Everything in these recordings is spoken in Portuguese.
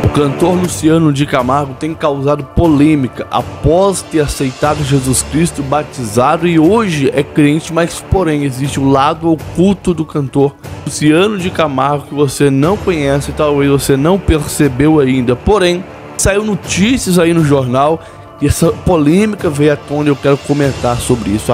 O cantor Luciano de Camargo tem causado polêmica após ter aceitado Jesus Cristo, batizado e hoje é crente, mas porém existe o lado oculto do cantor Luciano de Camargo que você não conhece, talvez você não percebeu ainda, porém saiu notícias aí no jornal e essa polêmica veio à tona e eu quero comentar sobre isso,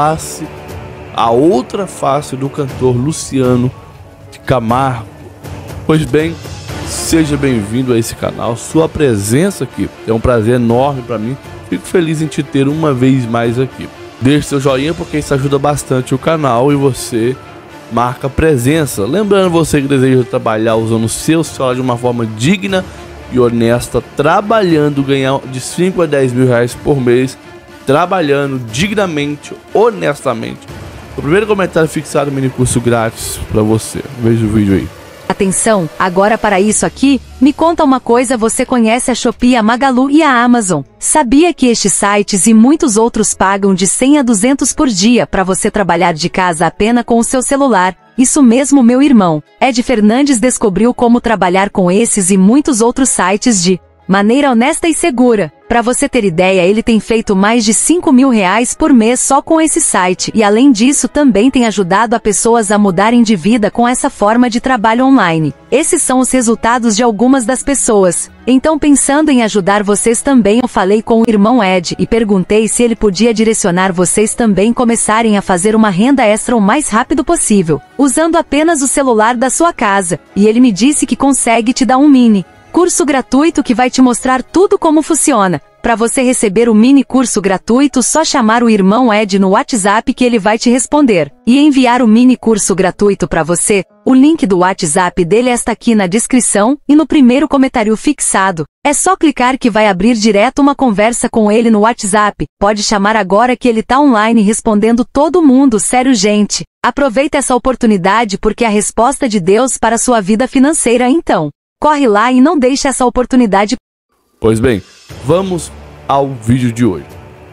a outra face do cantor Luciano de Camargo. Pois bem, seja bem-vindo a esse canal, sua presença aqui é um prazer enorme para mim, fico feliz em te ter uma vez mais aqui. Deixe seu joinha porque isso ajuda bastante o canal e você marca presença. Lembrando você que deseja trabalhar usando o seu celular de uma forma digna e honesta, trabalhando, ganhar de 5 a 10 mil reais por mês, trabalhando dignamente, honestamente. O primeiro comentário fixado, mini curso grátis para você. Veja o vídeo aí. Atenção, agora para isso aqui, me conta uma coisa, você conhece a Shopee, a Magalu e a Amazon? Sabia que estes sites e muitos outros pagam de 100 a 200 por dia para você trabalhar de casa apenas com o seu celular? Isso mesmo, meu irmão. Ed Fernandes descobriu como trabalhar com esses e muitos outros sites de maneira honesta e segura. Para você ter ideia, ele tem feito mais de 5 mil reais por mês só com esse site e além disso também tem ajudado a pessoas a mudarem de vida com essa forma de trabalho online. Esses são os resultados de algumas das pessoas. Então, pensando em ajudar vocês também, eu falei com o irmão Ed e perguntei se ele podia direcionar vocês também começarem a fazer uma renda extra o mais rápido possível, usando apenas o celular da sua casa. E ele me disse que consegue te dar um mini curso gratuito que vai te mostrar tudo como funciona. Para você receber o mini curso gratuito, só chamar o irmão Ed no WhatsApp que ele vai te responder e enviar o mini curso gratuito para você. O link do WhatsApp dele está aqui na descrição e no primeiro comentário fixado. É só clicar que vai abrir direto uma conversa com ele no WhatsApp. Pode chamar agora que ele tá online respondendo todo mundo, sério gente. Aproveita essa oportunidade porque é a resposta de Deus para a sua vida financeira, então corre lá e não deixe essa oportunidade. Pois bem, vamos ao vídeo de hoje.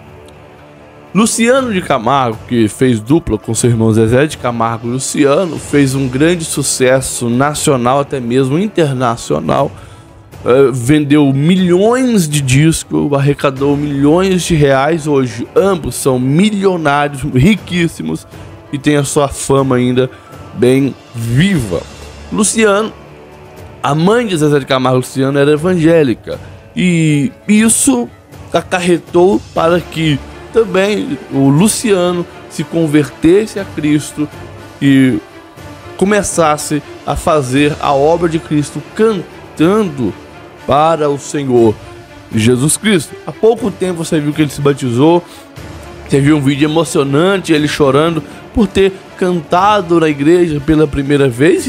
Luciano de Camargo, que fez dupla com seu irmão Zezé de Camargo e Luciano, fez um grande sucesso nacional, até mesmo internacional. Vendeu milhões de discos, arrecadou milhões de reais. Hoje ambos são milionários, riquíssimos e tem a sua fama ainda bem viva. Luciano, a mãe de Zezé de Camargo e Luciano era evangélica e isso acarretou para que também o Luciano se convertesse a Cristo e começasse a fazer a obra de Cristo cantando para o Senhor Jesus Cristo. Há pouco tempo você viu que ele se batizou, você viu um vídeo emocionante, ele chorando por ter cantado na igreja pela primeira vez.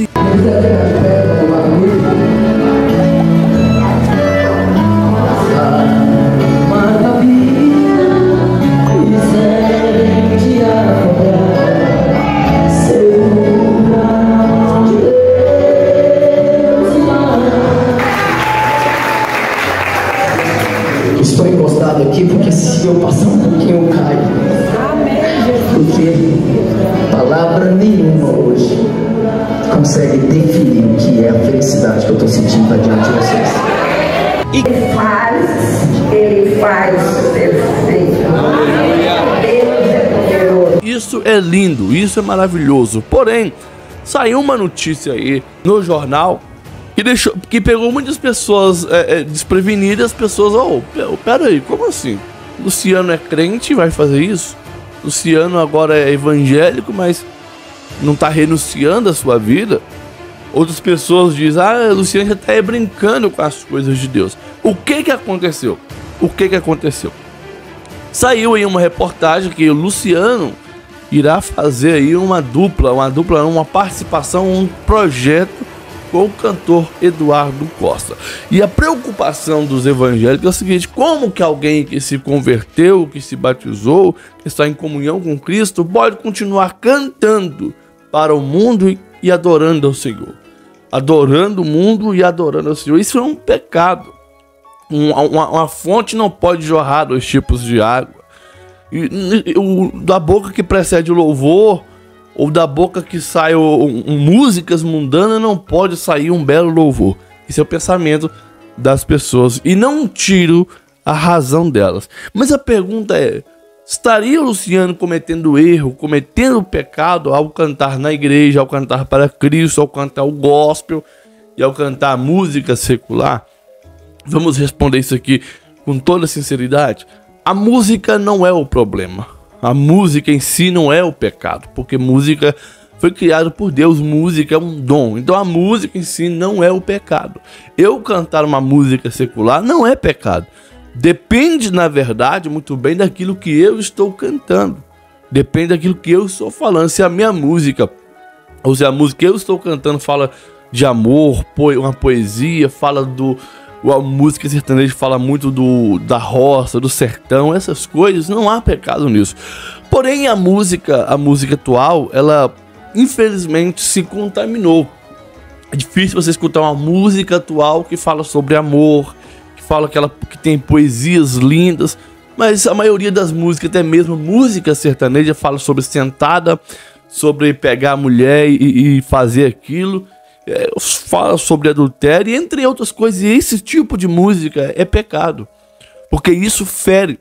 Estou encostado aqui porque se eu passar um pouquinho eu caio. Porque palavra nenhuma hoje consegue definir o que é a felicidade que eu estou sentindo diante de vocês. Ele faz perfeito. Deus é poderoso. Isso é lindo, isso é maravilhoso. Porém, saiu uma notícia aí no jornal que pegou muitas pessoas desprevenidas. As pessoas, pera aí, como assim? Luciano é crente e vai fazer isso? Luciano agora é evangélico, mas não tá renunciando à sua vida? Outras pessoas dizem, Luciano já tá brincando com as coisas de Deus. O que aconteceu? Saiu aí uma reportagem que o Luciano irá fazer aí uma participação, um projeto com o cantor Eduardo Costa. E a preocupação dos evangélicos é o seguinte: como que alguém que se converteu, que se batizou, que está em comunhão com Cristo, pode continuar cantando para o mundo e adorando ao Senhor? Adorando o mundo e adorando ao Senhor. Isso é um pecado. Uma fonte não pode jorrar 2 tipos de água. Da boca que precede o louvor, ou da boca que sai músicas mundanas, não pode sair um belo louvor. Esse é o pensamento das pessoas e não tiro a razão delas. Mas a pergunta é: estaria o Luciano cometendo erro, cometendo pecado ao cantar na igreja, ao cantar para Cristo, ao cantar o gospel e ao cantar música secular? Vamos responder isso aqui com toda sinceridade. A música não é o problema. A música em si não é o pecado, porque música foi criada por Deus, música é um dom. Então a música em si não é o pecado. Eu cantar uma música secular não é pecado. Depende, na verdade, muito bem daquilo que eu estou cantando. Depende daquilo que eu estou falando. Se a minha música, ou se a música que eu estou cantando fala de amor, uma poesia, fala a música sertaneja fala muito da roça, do sertão, essas coisas, não há pecado nisso. Porém, a música atual, ela infelizmente se contaminou. É difícil você escutar uma música atual que fala sobre amor, que fala que tem poesias lindas, mas a maioria das músicas, até mesmo música sertaneja, fala sobre sentada, sobre pegar a mulher e fazer aquilo, fala sobre adultério, entre outras coisas. E esse tipo de música é pecado, porque isso fere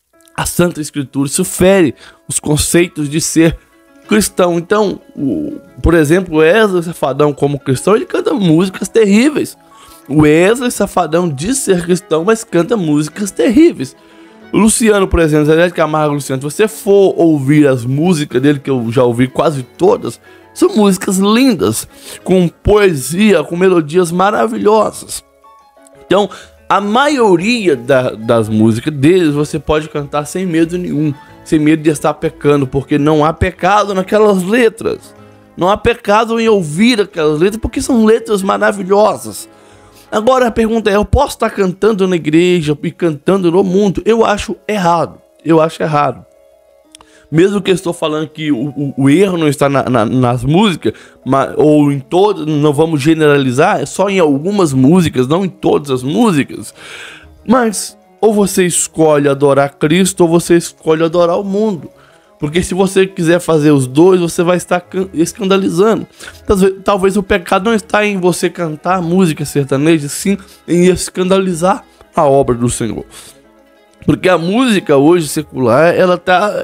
a Santa Escritura, isso fere os conceitos de ser cristão. Então, por exemplo, o Wesley Safadão, como cristão, ele canta músicas terríveis. O Wesley Safadão diz ser cristão, mas canta músicas terríveis. O Luciano, por exemplo, Zezé de Camargo e Luciano, se você for ouvir as músicas dele, que eu já ouvi quase todas, são músicas lindas, com poesia, com melodias maravilhosas. Então, a maioria das músicas deles você pode cantar sem medo nenhum, sem medo de estar pecando, porque não há pecado naquelas letras. Não há pecado em ouvir aquelas letras, porque são letras maravilhosas. Agora a pergunta é: eu posso estar cantando na igreja e cantando no mundo? Eu acho errado. Eu acho errado. Mesmo que eu estou falando que o erro não está nas músicas, ou em todas, não vamos generalizar, é só em algumas músicas, não em todas as músicas. Mas ou você escolhe adorar Cristo, ou você escolhe adorar o mundo. Porque se você quiser fazer os dois, você vai estar escandalizando. Talvez o pecado não está em você cantar música sertaneja, sim em escandalizar a obra do Senhor. Porque a música hoje secular, ela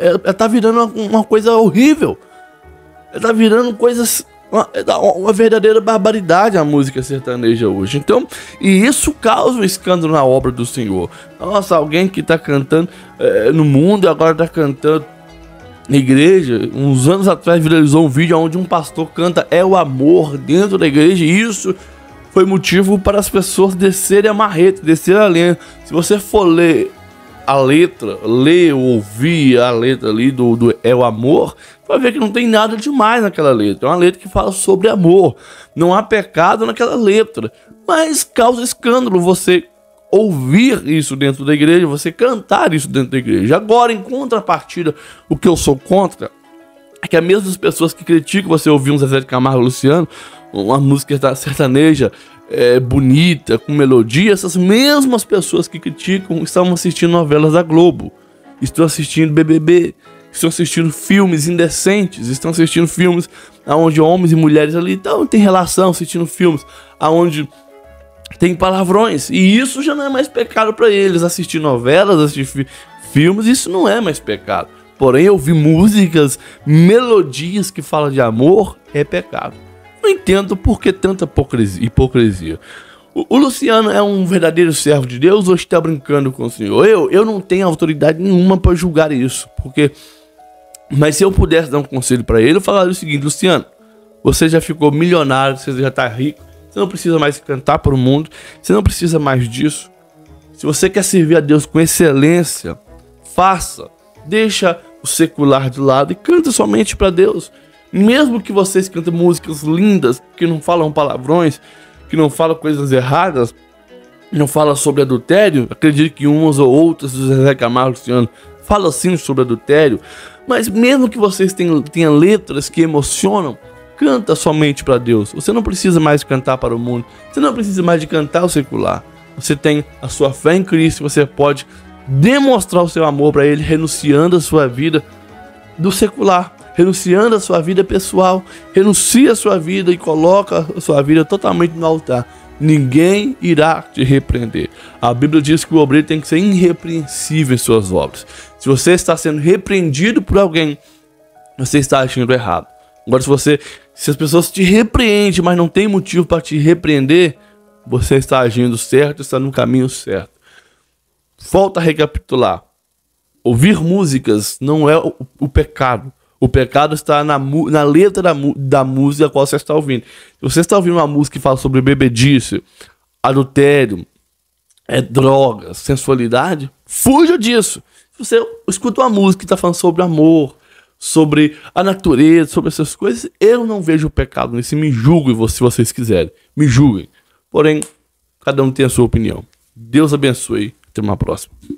tá virando uma coisa horrível. Ela tá virando uma verdadeira barbaridade, a música sertaneja hoje. Então, e isso causa um escândalo na obra do Senhor. Nossa, alguém que tá cantando no mundo e agora tá cantando na igreja. Uns anos atrás viralizou um vídeo onde um pastor canta "É o amor" dentro da igreja, e isso foi motivo para as pessoas descerem a marreta, descerem a lenha. Se você for ler a letra, ouvir a letra ali do "É o amor", vai ver que não tem nada demais naquela letra. É uma letra que fala sobre amor, não há pecado naquela letra, mas causa escândalo você ouvir isso dentro da igreja, você cantar isso dentro da igreja. Agora, em contrapartida, o que eu sou contra é que as mesmas pessoas que criticam você ouvir um Zezé de Camargo e Luciano, uma música sertaneja bonita, com melodia, essas mesmas pessoas que criticam estão assistindo novelas da Globo, estão assistindo BBB, estão assistindo filmes indecentes, estão assistindo filmes onde homens e mulheres ali têm relação, assistindo filmes onde tem palavrões, e isso já não é mais pecado para eles. Assistir novelas, assistir filmes, isso não é mais pecado. Porém, ouvir músicas, melodias que falam de amor é pecado. Não entendo por que tanta hipocrisia. O Luciano é um verdadeiro servo de Deus ou está brincando com o Senhor? Eu não tenho autoridade nenhuma para julgar isso, mas se eu pudesse dar um conselho para ele, eu falaria o seguinte: Luciano, você já ficou milionário, você já está rico, você não precisa mais cantar para o mundo, você não precisa mais disso. Se você quer servir a Deus com excelência, faça. Deixa o secular de lado e canta somente para Deus. Mesmo que vocês cantem músicas lindas, que não falam palavrões, que não falam coisas erradas, não falam sobre adultério, acredito que umas ou outras do Zezé Camargo e Luciano falam sim sobre adultério, mas mesmo que vocês tenham letras que emocionam, canta somente para Deus. Você não precisa mais cantar para o mundo, você não precisa mais de cantar o secular. Você tem a sua fé em Cristo, você pode demonstrar o seu amor para Ele, renunciando a sua vida do secular, renunciando a sua vida pessoal, renuncia a sua vida e coloca a sua vida totalmente no altar. ninguém irá te repreender. A Bíblia diz que o obreiro tem que ser irrepreensível em suas obras. Se você está sendo repreendido por alguém, você está agindo errado. Agora, se as pessoas te repreendem, mas não tem motivo para te repreender, você está agindo certo, está no caminho certo. Volta a recapitular. Ouvir músicas não é o pecado. O pecado está na letra da música a qual você está ouvindo. Se você está ouvindo uma música que fala sobre bebedice, adultério, drogas, sensualidade, fuja disso. Se você escuta uma música que está falando sobre amor, sobre a natureza, sobre essas coisas, eu não vejo o pecado nisso. Me julguem se vocês quiserem. Me julguem. Porém, cada um tem a sua opinião. Deus abençoe. Até uma próxima.